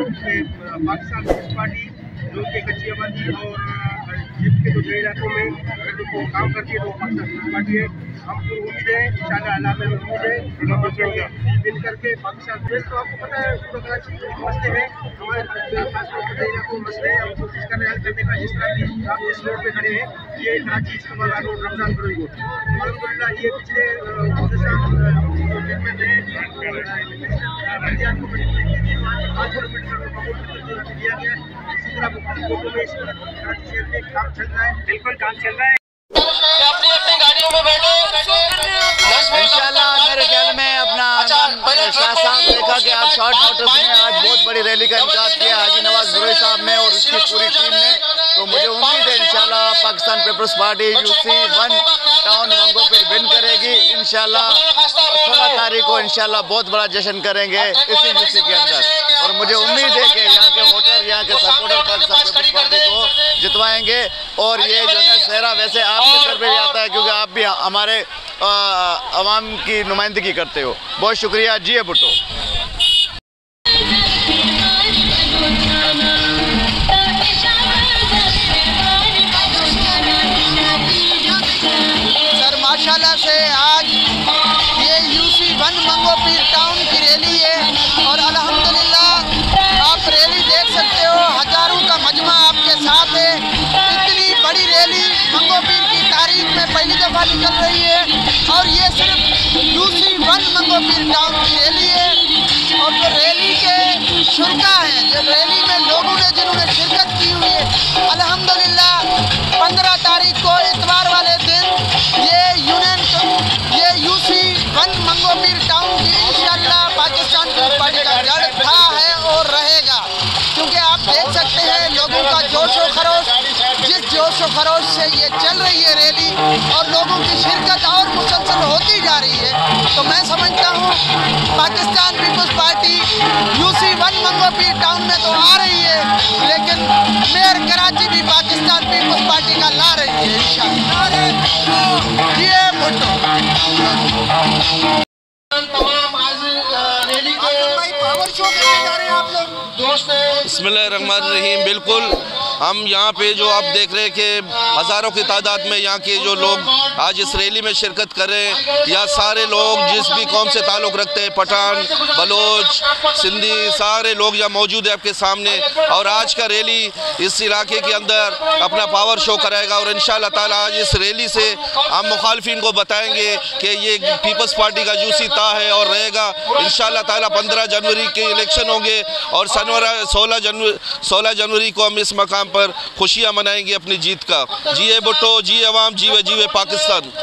Pakistan Peoples party जो कि कच्ची आबादी और जिप के जो इलाकों में अगर जो काम करती है तो पाकिस्तान पीपल्स पार्टी है। हमको उम्मीद है इंशाल्लाह अल्लाह में उम्मीद है मिल करके पाकिस्तान देश। तो आपको पता है पूरा कराची मसले है हमारे खासतौर पर इलाकों में मसले हैं। हम कोशिश कर रहे हैं हल करने का। जिस तरह की आप इस रोड पे खड़े हैं ये कराची इस्लामाबाद रोड रमजान रोड अलहमदुलिल्लाह ये पिछले दिया गया। इसी तरह काम चल रहा है, बिल्कुल काम चल रहा है। अपनी अपनी गाड़ियों में बैठो इंशाल्लाह। मेरे ख्याल में अपना शाह साहब देखा कि आप शॉर्ट नोटिस में आज बहुत बड़ी रैली का इंतजाम किया हाजी नवाज गुरई साहब ने और उसकी पूरी टीम ने। तो मुझे उम्मीद है इंशाल्लाह पाकिस्तान पीपल्स पार्टी UC1 टाउन मंगो फिर विन करेगी इंशाल्लाह। 16 तारीख को इंशाल्लाह बहुत बड़ा जश्न करेंगे इसी UC के अंदर। और मुझे उम्मीद है कि यहाँ के वोटर यहाँ के सपोर्टर पाकिस्तान पीपल्स पार्टी को जितवाएंगे। और ये जो है सेहरा वैसे आपके सर पे भी आता है क्योंकि आप भी हमारे अवाम की नुमाइंदगी करते हो। बहुत शुक्रिया। जी भुट्टो। सर माशाल्लाह से आज ये UC1 मंगो पीर टाउन की रैली है और अल्हम्दुलिल्लाह आप रैली देख सकते हो। हजारों का मजमा आपके साथ है। इतनी बड़ी रैली मंगो पीर की तारीख में पहली दफ़ा निकल रही है और ये सिर्फ UC1 मंगो पीर टाउन की रैली है। और जो रैली के शुरका हैं, जो रैली में लोगों ने जिन्होंने शिरकत की हुई है अल्हम्दुलिल्लाह 15 तारीख को इतवार वाले दिन ये UC1 मंगो पीर टाउन की इंशाअल्लाह पाकिस्तान पीपल्स पार्टी का जड़ था है और रहेगा। क्योंकि आप देख सकते हैं लोगों का जोश व खरोश, जिस जोश व खरोश से ये चल रही है रैली और लोगों की शिरकत और मुसलसल होती जा रही है। तो मैं समझता हूँ पाकिस्तान पीपल्स पार्टी UC1 मंगो पीर टाउन में तो आ रही है लेकिन मेयर कराची भी पाकिस्तान पीपल्स पार्टी का ला रही है इंशाअल्लाह। ये भुट्टो तमाम आज रैली के पावर शो करने जा रहे हैं आप लोग दोस्त। बिस्मिल्लाहिर्रहमानिर्रहीम। बिल्कुल हम यहाँ पे जो आप देख रहे हैं कि हज़ारों की तादाद में यहाँ के जो लोग आज इस रैली में शिरकत कर रहे हैं या सारे लोग जिस भी कौम से ताल्लुक़ रखते हैं पठान बलोच सिंधी सारे लोग यहाँ मौजूद है आपके सामने। और आज का रैली इस इलाके के अंदर अपना पावर शो कराएगा और इंशाअल्लाह ताला आज इस रैली से हम मुखालफिन को बताएंगे कि ये पीपल्स पार्टी का UC था है और रहेगा इंशाअल्लाह ताला। 15 जनवरी के इलेक्शन होंगे और 16 जनवरी को हम इस मकाम पर खुशियां मनाएंगे अपनी जीत का। जिए भुट्टो, जिए अवाम, जीवे जीवे पाकिस्तान।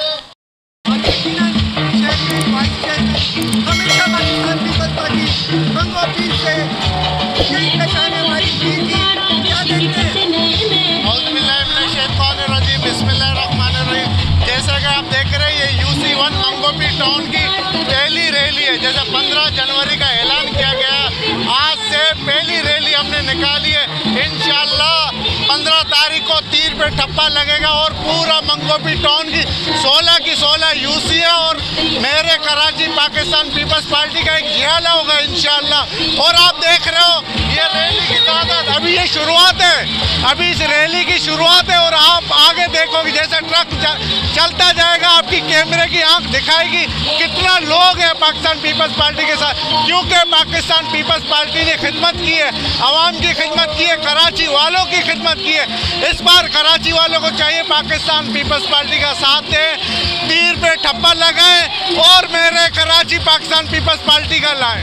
जैसा कि आप देख रहे हैं ये UC1 मंगो पीर टाउन की पहली रैली है। जैसे 15 जनवरी का ऐलान किया गया आज से पहली रैली हमने निकाली है। इंशाअल्लाह 15 तारीख को तीर पे ठप्पा लगेगा और पूरा मंगो पीर टाउन की 16 की 16 UC है और मेरे कराची पाकिस्तान पीपल्स पार्टी का एक जियाला होगा इंशाअल्लाह। और आप देख रहे हो ये रैली की तादाद अभी ये शुरुआत है, अभी इस रैली की शुरुआत है और आप आगे देखोगे जैसे ट्रक चलता जाएगा आपकी कैमरे की आंख दिखाएगी कितना लोग हैं पाकिस्तान पीपल्स पार्टी के साथ। क्योंकि पाकिस्तान पीपल्स पार्टी ने खिदमत की है, आवाम की खिदमत की है, कराची वालों की खिदमत की है। इस बार कराची वालों को चाहिए पाकिस्तान पीपल्स पार्टी का साथ दें, तीर पे ठप्पा लगाएं और मेरे कराची पाकिस्तान पीपल्स पार्टी का लाएं।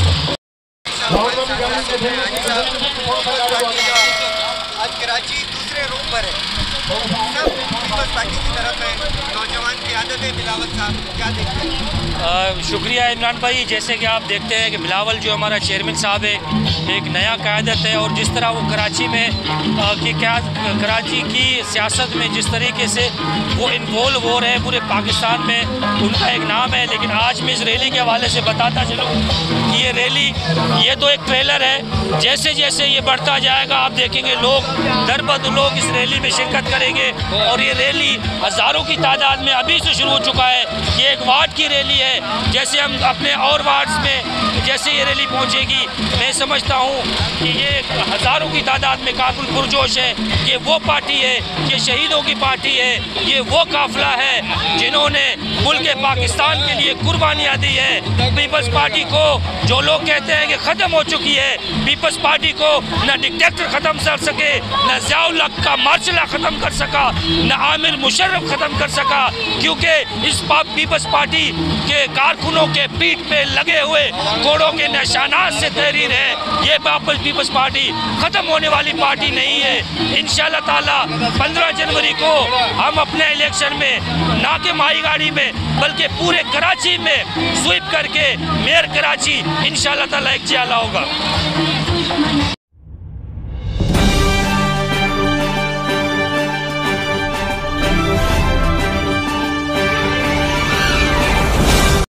आज कराची दूसरे रूप पर है, सब पीपल्स पार्टी की तरफ है। नौजवान की आदत है। बिलावल साहब क्या देखते हैं? शुक्रिया इमरान भाई। जैसे कि आप देखते हैं कि बिलावल जो हमारा चेयरमैन साहब है एक नया क़यादत है और जिस तरह वो कराची में कराची की सियासत में जिस तरीके से वो इन्वॉल्व हो रहे हैं पूरे पाकिस्तान में उनका एक नाम है। लेकिन आज मैं इस रैली के हवाले से बताता चलूँ कि ये रैली ये तो एक ट्रेलर है। जैसे जैसे ये बढ़ता जाएगा आप देखेंगे लोग दर बद लोग लोग इस रैली में शिरकत करेंगे और ये रैली हज़ारों की तादाद में अभी से शुरू हो चुका है। ये एक वार्ड की रैली है। जैसे हम अपने और वार्ड्स में जैसे ये रैली पहुंचेगी, मैं समझता हूं कि ये हज़ारों की तादाद में काफिल पुरजोश है। ये वो पार्टी है, ये शहीदों की पार्टी है, ये वो काफिला है जिन्होंने मुल्क पाकिस्तान के लिए कुर्बानियाँ दी है। पीपल्स पार्टी को जो लोग कहते हैं कि ख़त्म हो चुकी है, पीपल्स पार्टी को न डिक्टेटर ख़त्म कर सके, न ज़ियाउल हक का मार्शल ख़त्म कर सका, न आमिर मुशर्रफ ख़त्म कर सका, क्योंकि इस पीपल्स पार्टी के कारकुनों के पीठ पे लगे हुए घोड़ों के निशानात से तहरीर है। ये पीपल्स पार्टी ख़त्म होने वाली पार्टी नहीं है। इंशाअल्लाह ताला 15 जनवरी को हम अपने इलेक्शन में ना कि माई गाड़ी में बल्कि पूरे कराची में स्वीप करके मेयर कराची इंशाअल्लाह ताला एक जियाला होगा।